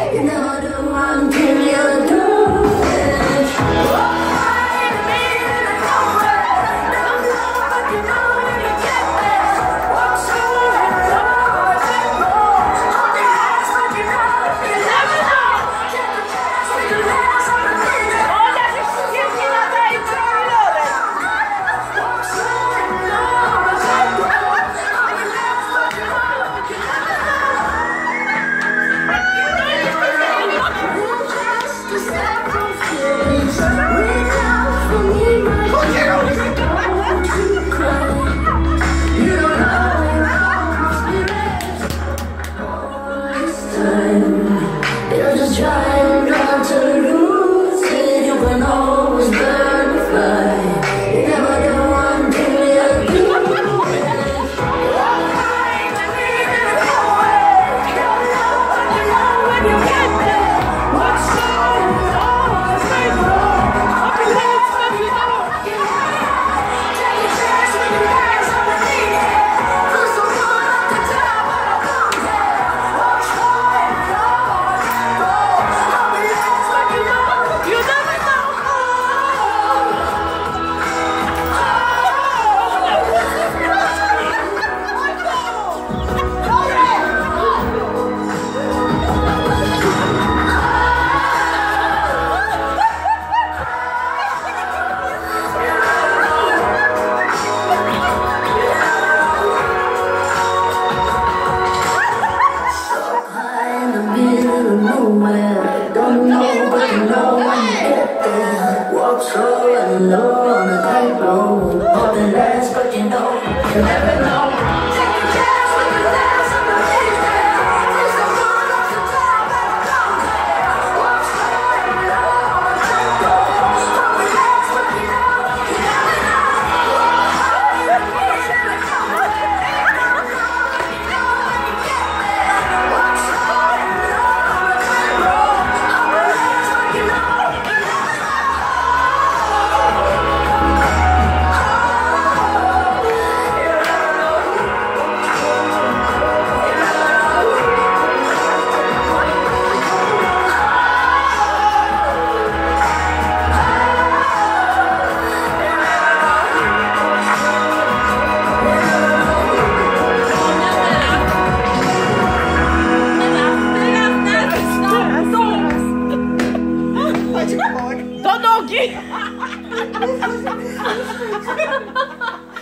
You never do until you do it. Why the meaning of nowhere? Don't know what you know when you get there. What's so hard to go? Only ask what you know. You never know. Take a chance with the last of the minute. Oh, that's a shit in a day. What's so hard to go? Only ask what you know. You never know. Trying not to lose it, you can always burn the fire. You never do until you do it. When you get there, what's so hard to go? Take a chance with your eyes on the needle. Put some fun at the top of the mountain. What's so hard to go? You never know. In the middle of nowhere, don't know but you know when you get there. Walk slow and low on a tight road, hoping less but you know you never know. Take a chance with the last of the minute. Take some fun off the top of the mountain. Walk slow and low on a tight road, hoping less but you know you never know. To nogi!